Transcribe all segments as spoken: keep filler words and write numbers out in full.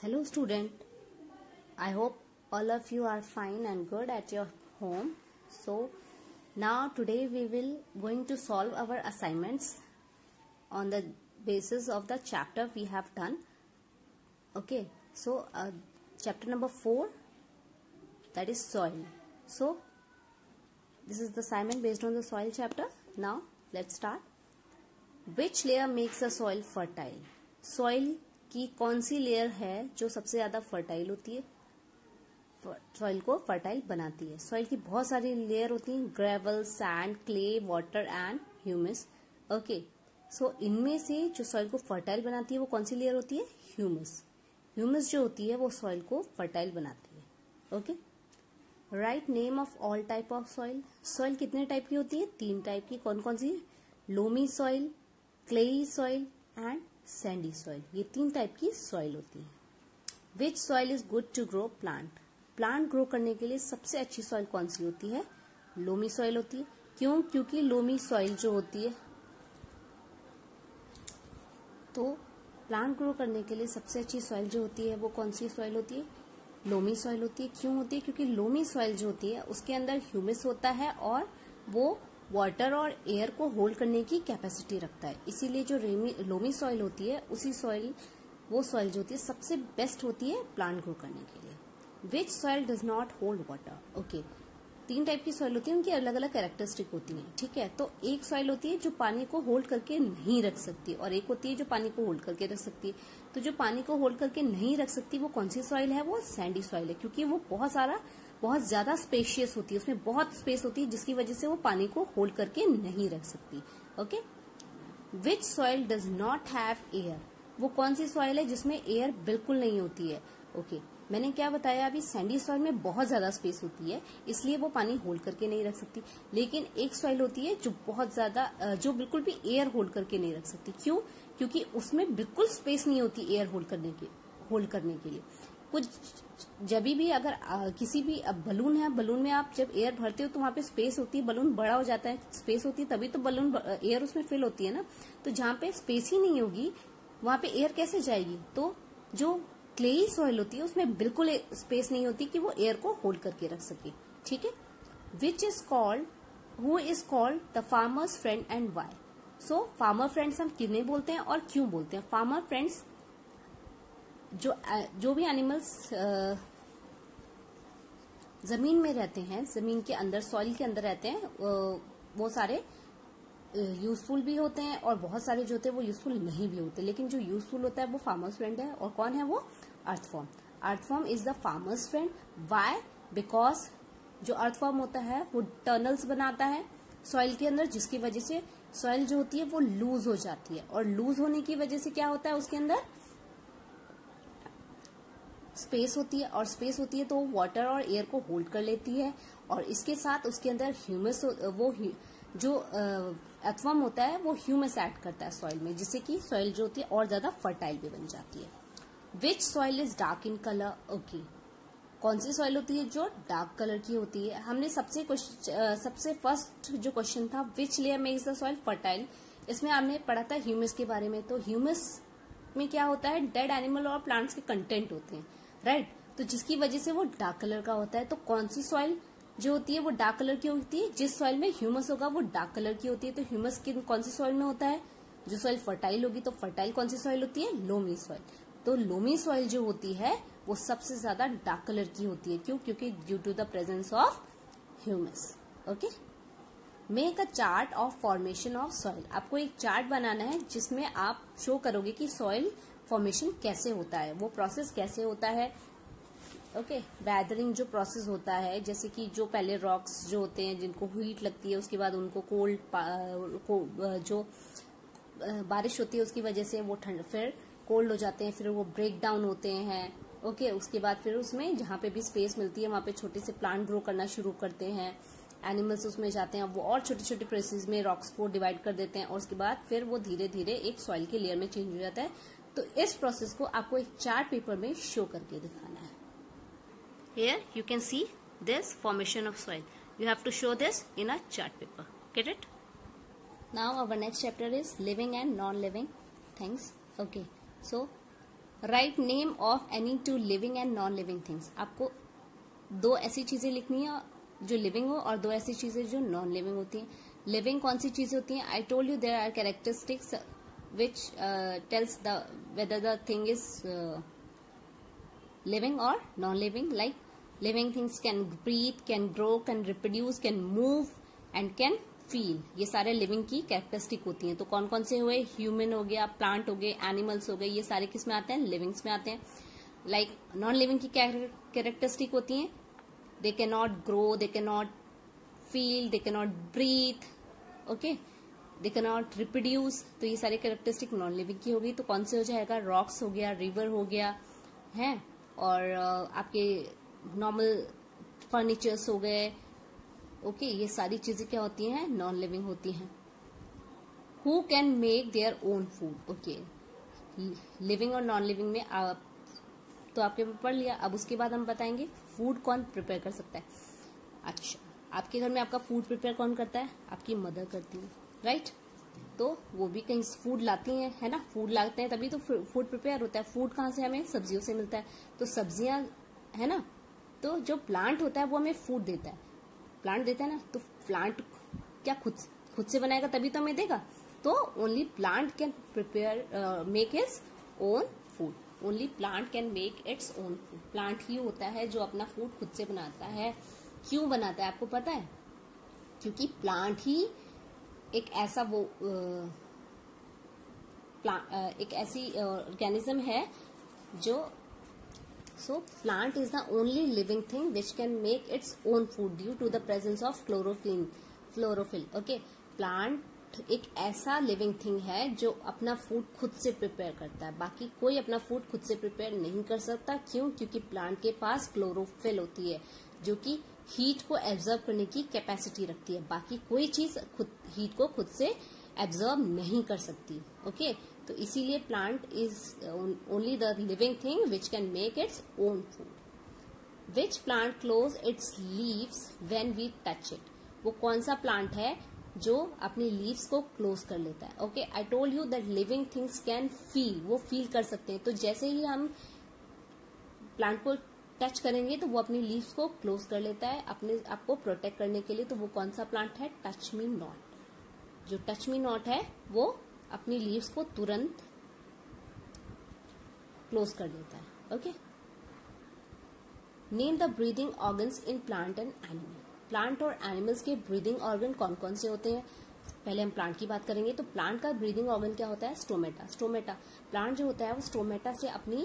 Hello student, I hope all of you are fine and good at your home. So now today we will going to solve our assignments on the basis of the chapter we have done. Okay, so uh, chapter number four, that is soil. So this is the assignment based on the soil chapter. Now let's start. Which layer makes the soil fertile? Soil की कौन सी layer है जो सबसे ज्यादा fertile होती है, soil को fertile बनाती है? सॉइल की बहुत सारी लेयर होती हैं, gravel, sand, clay, water and humus. Okay, so इनमें से जो सॉइल को फर्टाइल बनाती है वो कौन सी लेयर होती है? ह्यूमस. ह्यूमस जो होती है वो सॉइल को फर्टाइल बनाती है. Okay, write name of all type of soil. Soil कितने टाइप की होती है? तीन टाइप की. कौन कौन सी? Loamy soil, clayey soil and sandy soil. ये तीन टाइप की सॉइल होती है. Which soil is good to grow plant. Plant grow करने के लिए सबसे अच्छी सॉइल कौन सी होती है? लोमी सॉइल होती है. क्यों? क्योंकि लोमी सॉइल जो होती है, तो प्लांट ग्रो करने के लिए सबसे अच्छी सॉइल जो होती है वो कौन सी सॉइल होती है? लोमी सॉइल होती है. क्यों होती है? क्योंकि लोमी सॉइल जो होती है उसके अंदर ह्यूमस होता है और वो वाटर और एयर को होल्ड करने की कैपेसिटी रखता है. इसीलिए जो लोमी सॉइल होती है, उसी सॉइल वो सॉइल जो होती है सबसे बेस्ट होती है प्लांट ग्रो करने के लिए. Which soil does not hold water. Okay, तीन टाइप की सॉइल होती है, उनकी अलग अलग कैरेक्टरिस्टिक होती है. ठीक है, तो एक सॉइल होती है जो पानी को होल्ड करके नहीं रख सकती और एक होती है जो पानी को होल्ड करके रख सकती है. तो जो पानी को होल्ड करके नहीं रख सकती वो कौन सी सॉइल है? वो सैंडी सॉइल है, क्योंकि वो बहुत सारा बहुत ज्यादा स्पेशियस होती है, उसमें बहुत स्पेस होती है जिसकी वजह से वो पानी को होल्ड करके नहीं रख सकती. Okay, which soil does not have air. वो कौन सी सॉइल है जिसमें एयर बिल्कुल नहीं होती है? Okay okay. मैंने क्या बताया अभी? सैंडी सॉइल में बहुत ज्यादा स्पेस होती है, इसलिए वो पानी होल्ड करके नहीं रख सकती. लेकिन एक सॉइल होती है जो बहुत ज्यादा, जो बिल्कुल भी एयर होल्ड करके नहीं रख सकती. क्यों? क्योंकि उसमें बिल्कुल स्पेस नहीं होती एयर होल्ड करने के होल्ड करने के लिए. कुछ जब भी अगर आ, किसी भी अब बलून है, बलून में आप जब एयर भरते हो तो वहां पे स्पेस होती है, बलून बड़ा हो जाता है, स्पेस होती है, तभी तो बलून एयर उसमें फिल होती है ना. तो जहां पे स्पेस ही नहीं होगी वहां पे एयर कैसे जाएगी? तो जो क्लेई सॉइल होती है उसमें बिल्कुल स्पेस नहीं होती कि वो एयर को होल्ड करके रख सके. ठीक है. Which is called who is called the farmer's friend and why. So farmer friends हम किन्हें बोलते हैं और क्यों बोलते हैं? फार्मर फ्रेंड्स जो जो भी एनिमल्स जमीन में रहते हैं, जमीन के अंदर, सॉइल के अंदर रहते हैं, वो सारे यूजफुल भी होते हैं और बहुत सारे जो होते हैं वो यूजफुल नहीं भी होते. लेकिन जो यूजफुल होता है वो फार्मर्स फ्रेंड है. और कौन है वो? Earthworm. Earthworm is the farmer's friend. Why? Because जो अर्थफॉर्म होता है वो टनल्स बनाता है सॉइल के अंदर, जिसकी वजह से सॉइल जो होती है वो लूज हो जाती है. और लूज होने की वजह से क्या होता है? उसके अंदर स्पेस होती है, और स्पेस होती है तो वो वाटर और एयर को होल्ड कर लेती है. और इसके साथ उसके अंदर ह्यूमस, वो जो अर्थवर्म होता है वो ह्यूमस ऐड करता है सॉइल में, जिससे कि सॉइल जो होती है और ज्यादा फर्टाइल भी बन जाती है. Which soil is dark in colour. Okay, कौन सी सॉइल होती है जो डार्क कलर की होती है? हमने सबसे सबसे फर्स्ट जो क्वेश्चन था, which layer makes the soil fertile, इसमें हमने पढ़ा था ह्यूमस के बारे में. तो ह्यूमस में क्या होता है? डेड एनिमल और प्लांट्स के कंटेंट होते हैं, राइट right? तो जिसकी वजह से वो डार्क कलर का होता है. तो कौन सी सॉइल जो होती है वो डार्क कलर की होती है? जिस सॉइल में ह्यूमस होगा वो डार्क कलर की होती है. तो ह्यूमस की कौन सी सॉइल में होता है? जो सॉइल फर्टाइल होगी. तो फर्टाइल कौन सी सॉइल होती है? Loamy soil. तो लोमी सॉइल जो होती है वो सबसे ज्यादा डार्क कलर की होती है. क्यों? क्योंकि due to the presence of humus. Okay, make a chart of formation of soil. आपको एक चार्ट बनाना है जिसमें आप शो करोगे कि सॉइल फॉर्मेशन कैसे होता है, वो प्रोसेस कैसे होता है. ओके, वेदरिंग जो प्रोसेस होता है, जैसे कि जो पहले रॉक्स जो होते हैं जिनको हीट लगती है, उसके बाद उनको कोल्ड को, जो बारिश होती है उसकी वजह से वो ठंड, फिर कोल्ड हो जाते हैं, फिर वो ब्रेक डाउन होते हैं. ओके, उसके बाद फिर उसमें जहाँ पे भी स्पेस मिलती है वहां पे छोटे से प्लांट ग्रो करना शुरू करते हैं, एनिमल्स उसमें जाते हैं, वो और छोटे छोटे प्रेसेस में रॉक्स को डिवाइड कर देते हैं, और उसके बाद फिर वो धीरे धीरे एक सॉइल की लेयर में चेंज हो जाता है. तो इस प्रोसेस को आपको एक चार्ट पेपर में शो करके दिखाना है. Here you can see this formation of soil. You have to show this in a chart paper. Get it? Now our next chapter is living and non-living things. Okay. So write name of any two living and non living things. आपको दो ऐसी चीजें लिखनी है जो living हो और दो ऐसी चीजें जो नॉन लिविंग होती हैं। लिविंग कौन सी चीजें होती हैं? I told you there are characteristics which tells the whether the thing is living और non living. Like living things can breathe, can grow, can reproduce, can move and can feel. ये सारे living की characteristic होती हैं। तो कौन कौन से हुए? ह्यूमन हो गया, प्लांट हो गए, एनिमल्स हो गए, ये सारे किस में आते हैं? लिविंग्स में आते हैं। लाइक नॉन लिविंग की कैरेक्टरिस्टिक होती हैं, they can not grow, they can not feel, they can not breathe, okay, they can not reproduce. तो ये सारी कैरेक्टरिस्टिक नॉन लिविंग की होगी। तो कौन से हो जाएगा? रॉक्स हो गया, रिवर हो गया है, और uh, आपके नॉर्मल फर्नीचर्स हो गए, ओके, ये सारी चीजें क्या होती हैं? नॉन लिविंग होती हैं। Who can make their own food? Okay, living और नॉन लिविंग में आप तो आपके पढ़ लिया। अब उसके बाद हम बताएंगे फूड कौन प्रिपेयर कर सकता है। अच्छा, आपके घर में आपका फूड प्रिपेयर कौन करता है? आपकी मदर करती है, राइट। तो वो भी कहीं फूड लाती हैं, है ना, फूड लाते हैं तभी तो फूड प्रिपेयर होता है। फूड कहाँ से? हमें सब्जियों से मिलता है। तो सब्जियां, है ना, तो जो प्लांट होता है वो हमें फूड देता है। प्लांट देता है ना, तो प्लांट क्या खुद खुद से बनाएगा तभी तो हमें देगा। तो only plant can prepare make his own food. Only plant can make its own food. Plant ही होता है जो अपना फूड खुद से बनाता है। क्यों बनाता है आपको पता है? क्योंकि प्लांट ही एक ऐसा वो प्लांट एक ऐसी ऑर्गेनिज्म है जो so plant is the only living thing which can make its own food due to the presence of chlorophyll chlorophyll okay. Plant एक ऐसा लिविंग थिंग है जो अपना फूड खुद से प्रिपेयर करता है। बाकी कोई अपना फूड खुद से प्रिपेयर नहीं कर सकता। क्यों? क्योंकि प्लांट के पास क्लोरोफिल होती है जो कि हीट को एब्जॉर्ब करने की कैपेसिटी रखती है। बाकी कोई चीज खुद हीट को खुद से एब्जॉर्ब नहीं कर सकती। ओके, तो इसीलिए plant is only the living thing which can make its own food. Which plant close its leaves when we touch it? वो कौन सा प्लांट है जो अपनी लीव्स को क्लोज कर लेता है? Okay, I told you that living things can feel, वो फील कर सकते हैं। तो जैसे ही हम प्लांट को टच करेंगे तो वो अपनी लीव्स को क्लोज कर लेता है अपने आप को प्रोटेक्ट करने के लिए। तो वो कौन सा प्लांट है? Touch me not. जो टच मी नॉट है वो अपनी लीव्स को तुरंत क्लोज कर देता है। Okay, name the breathing organs in plant and animal. Plant और एनिमल्स के ब्रीदिंग ऑर्गन कौन कौन से होते हैं? पहले हम प्लांट की बात करेंगे। तो प्लांट का ब्रीदिंग ऑर्गन क्या होता है? स्टोमेटा। स्टोमेटा प्लांट जो होता है वो स्टोमेटा से अपनी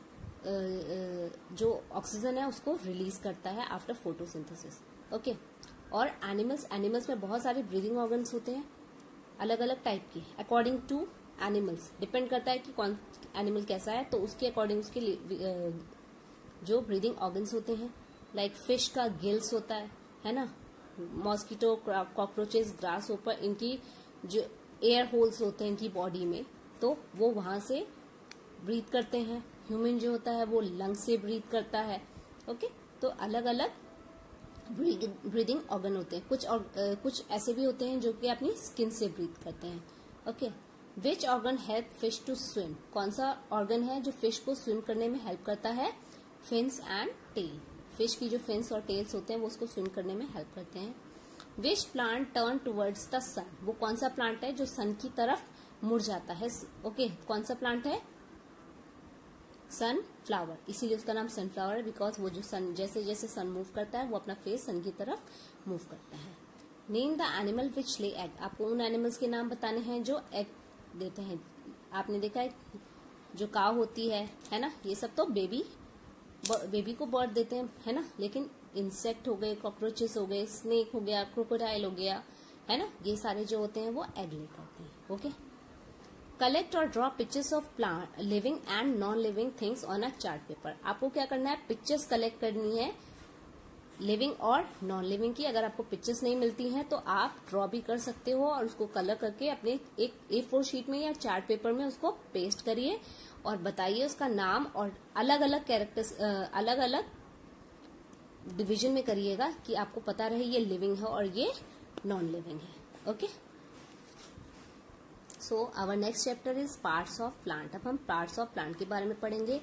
जो ऑक्सीजन है उसको रिलीज करता है आफ्टर फोटोसिंथेसिस। ओके, और एनिमल्स एनिमल्स में बहुत सारे ब्रीदिंग ऑर्गन्स होते हैं अलग अलग टाइप के। अकॉर्डिंग टू एनिमल्स डिपेंड करता है कि कौन एनिमल कैसा है, तो उसके अकॉर्डिंग उसके जो ब्रीदिंग ऑर्गन्स होते हैं। लाइक फिश का गिल्स होता है है ना, मॉस्किटो, कॉकरोचेस, ग्रास होपर, इनकी जो एयर होल्स होते हैं इनकी बॉडी में, तो वो वहां से ब्रीथ करते हैं। ह्यूमन जो होता है वो लंग से ब्रीथ करता है। ओके, तो अलग अलग ब्रीदिंग ऑर्गन होते हैं। कुछ और, कुछ ऐसे भी होते हैं जो कि अपनी स्किन से ब्रीथ करते हैं। Okay, which organ help fish to swim? कौन सा ऑर्गन है जो फिश को स्विम करने में हेल्प करता है? Fins and tell. फिश की जो फिन्स और टेल्स होते हैं वो उसको स्विम करने में हेल्प करते हैं। Which plant turn towards the sun? वो कौन सा प्लांट है जो सन की तरफ मुड़ जाता है? ओके, कौन सा प्लांट है? सनफ्लावर। इसीलिए उसका नाम सनफ्लावर है, बिकॉज वो जो सन जैसे जैसे सन मूव करता है वो अपना फेस सन की तरफ मूव करता है। नेम द एनिमल विच ले एग। आपको उन एनिमल्स के नाम बताने हैं जो एग देते हैं। आपने देखा है जो काव होती है है ना, ये सब तो बेबी बेबी को बर्थ देते हैं, है ना। लेकिन इंसेक्ट हो गए, कॉकरोचेस हो गए, स्नेक हो गया, क्रोकोडाइल हो गया, है ना, ये सारे जो होते हैं वो एग ले करते हैं। ओके, कलेक्ट और draw pictures of plant living and non living things on a chart paper. आपको क्या करना है? पिक्चर्स कलेक्ट करनी है लिविंग और नॉन लिविंग की। अगर आपको पिक्चर्स नहीं मिलती हैं तो आप ड्रॉ भी कर सकते हो और उसको कलर करके अपने एक ए फोर शीट में या चार्ट पेपर में उसको पेस्ट करिए और बताइए उसका नाम, और अलग अलग कैरेक्टर्स अलग अलग डिवीजन में करिएगा कि आपको पता रहे ये लिविंग है और ये नॉन लिविंग है। Okay, so our next chapter is parts of plant. अब हम पार्ट्स ऑफ प्लांट के बारे में पढ़ेंगे।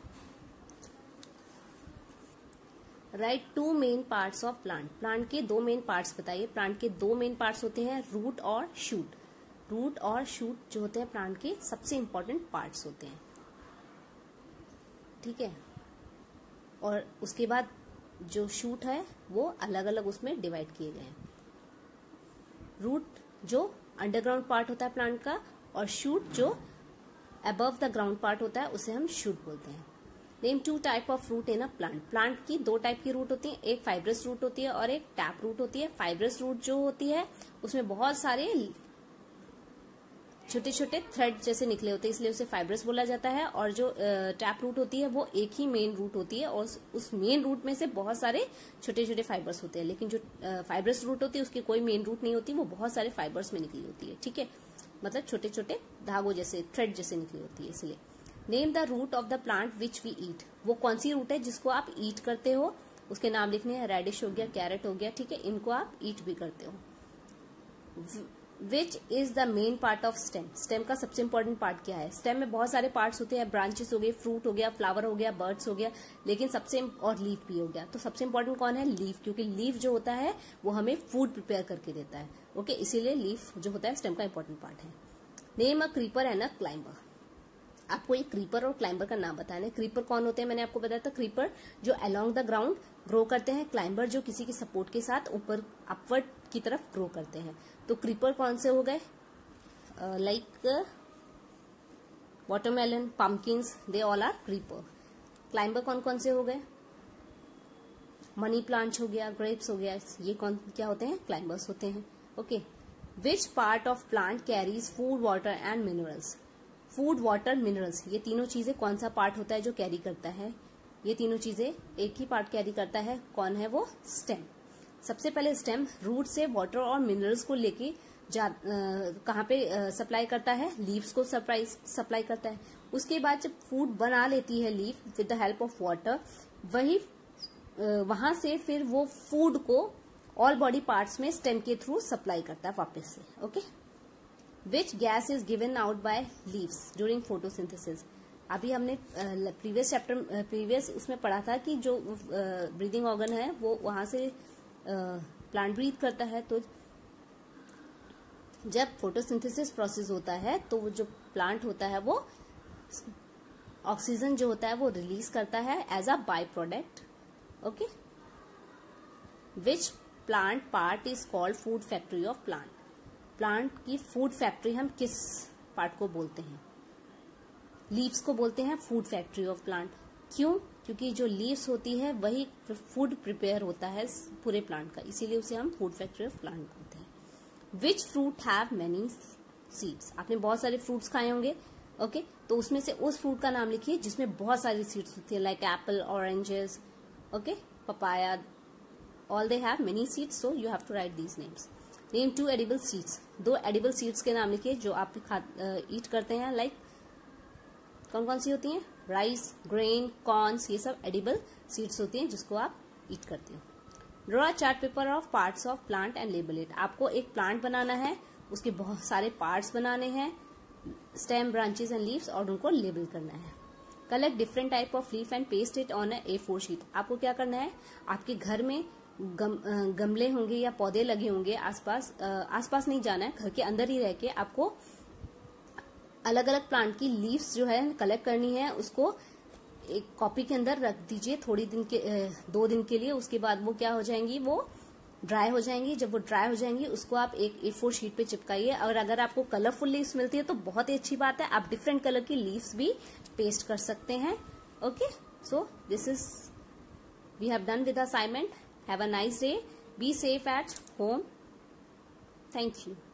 Write two main parts of plant. Plant के दो मेन पार्ट्स बताइए। प्लांट के दो मेन पार्ट्स होते हैं, रूट और शूट। रूट और शूट जो होते हैं प्लांट के सबसे इंपॉर्टेंट पार्ट्स होते हैं, ठीक है। और उसके बाद जो शूट है वो अलग अलग उसमें डिवाइड किए गए हैं। रूट जो अंडरग्राउंड पार्ट होता है प्लांट का, और शूट जो अबव द ग्राउंड पार्ट होता है, उसे हम शूट बोलते हैं। Name two type of root in a plant. Plant की दो टाइप की रूट होती है, एक फाइब्रस रूट होती है और एक टैप रूट होती है। फाइब्रस रूट जो होती है उसमें बहुत सारे छोटे छोटे थ्रेड जैसे निकले होते हैं, इसलिए उसे फाइब्रस बोला जाता है। और जो टैप रूट होती है वो एक ही मेन रूट होती है, और उस मेन रूट में से बहुत सारे छोटे छोटे फाइबर्स होते हैं। लेकिन जो फाइब्रस रूट होती है उसकी कोई मेन रूट नहीं होती, वो बहुत सारे फाइबर्स में निकली होती है, ठीक है। मतलब छोटे छोटे धागों जैसे, थ्रेड जैसे निकली होती है। इसलिए name the root of the plant which we eat. वो कौन सी रूट है जिसको आप ईट करते हो, उसके नाम लिखने हैं। रेडिश हो गया, कैरेट हो गया, ठीक है, इनको आप ईट भी करते हो। Which is the main part of stem. Stem का सबसे इंपॉर्टेंट पार्ट क्या है? स्टेम में बहुत सारे पार्ट्स होते हैं, ब्रांचेस हो गए, फ्रूट हो गया, फ्लावर हो गया, बर्ड्स हो गया, लेकिन सबसे और लीफ भी हो गया। तो सबसे इंपॉर्टेंट कौन है? लीफ, क्योंकि लीफ जो होता है वो हमें फूड प्रिपेयर करके देता है, ओके। इसीलिए लीफ जो होता है स्टेम का इंपॉर्टेंट पार्ट है। Name a creeper and a climber. आपको एक क्रीपर और क्लाइंबर का नाम बताना है। क्रीपर कौन होते हैं? मैंने आपको बताया था, क्रीपर जो अलोंग द ग्राउंड ग्रो करते हैं, क्लाइंबर जो किसी की सपोर्ट के साथ ऊपर अपवर्ड की तरफ ग्रो करते हैं। तो क्रीपर कौन से हो गए? Like watermelon, pumpkins, they all are creeper. Climber कौन कौन से हो गए? मनी प्लांट हो गया, ग्रेप्स हो गया, ये कौन क्या होते हैं? क्लाइंबर्स होते हैं, okay. Which part of plant carries food, water and minerals. Food, water, minerals, ये तीनों चीजें कौन सा पार्ट होता है जो कैरी करता है? ये तीनों चीजें एक ही पार्ट कैरी करता है। कौन है वो? स्टेम। सबसे पहले स्टेम रूट से वाटर और मिनरल्स को लेके जा कहाँ पे सप्लाई करता है? लीव्स को सप्लाई सप्लाई करता है। उसके बाद जब फूड बना लेती है leaf with the help of water, वही वहां से फिर वो फूड को ऑल बॉडी पार्ट्स में स्टेम के थ्रू सप्लाई करता है वापस से, okay. Which gas is given out by leaves during photosynthesis. अभी हमने प्रीवियस चैप्टर प्रीवियस उसमें पढ़ा था कि जो ब्रीदिंग ऑर्गन है वो वहां से प्लांट ब्रीथ करता है। तो जब फोटोसिंथेसिस प्रोसेस होता है तो वो जो प्लांट होता है वो ऑक्सीजन जो होता है वो रिलीज करता है as a by product, okay. Which plant part is called food factory of plant. Plant की फूड फैक्ट्री हम किस पार्ट को बोलते हैं? लीव्स को बोलते हैं फूड फैक्ट्री ऑफ प्लांट। क्यों? क्योंकि जो लीव्स होती है वही फूड प्रिपेयर होता है पूरे प्लांट का, इसीलिए उसे हम फूड फैक्ट्री ऑफ प्लांट बोलते हैं। Which fruit have many seeds. आपने बहुत सारे फ्रूट्स खाए होंगे, ओके, तो उसमें से उस फ्रूट का नाम लिखिए जिसमें बहुत सारी सीड्स होती है, like apple, oranges, okay, papaya, all they have many seeds, so you have to write these names. Name two edible seeds. दो एडिबल सीड्स के नाम लिखिए जो आप ईट करते हैं, लाइक कौन कौन सी होती हैं? राइस, ग्रेन, कॉर्न्स, ये सब एडिबल सीड्स होती हैं जिसको आप ईट करते हो। Draw a chart paper of parts of plant and label it. आपको एक प्लांट बनाना है, उसके बहुत सारे पार्ट्स बनाने हैं, स्टेम, ब्रांचेस एंड लीव्स, और उनको लेबल करना है। Collect different type of leaf and paste it on A four sheet. आपको क्या करना है? आपके घर में गम, गमले होंगे या पौधे लगे होंगे आसपास, आसपास नहीं जाना है, घर के अंदर ही रह के आपको अलग अलग प्लांट की लीव्स जो है कलेक्ट करनी है। उसको एक कॉपी के अंदर रख दीजिए थोड़ी दिन के, दो दिन के लिए। उसके बाद वो क्या हो जाएंगी? वो ड्राई हो जाएंगी। जब वो ड्राई हो जाएंगी उसको आप एक ए फोर शीट पे चिपकाइए। और अगर आपको कलरफुल लीव्स मिलती है तो बहुत ही अच्छी बात है, आप डिफरेंट कलर की लीव्स भी पेस्ट कर सकते हैं, okay. So this is we have done with assignment. Have a nice day. Be safe at home. Thank you.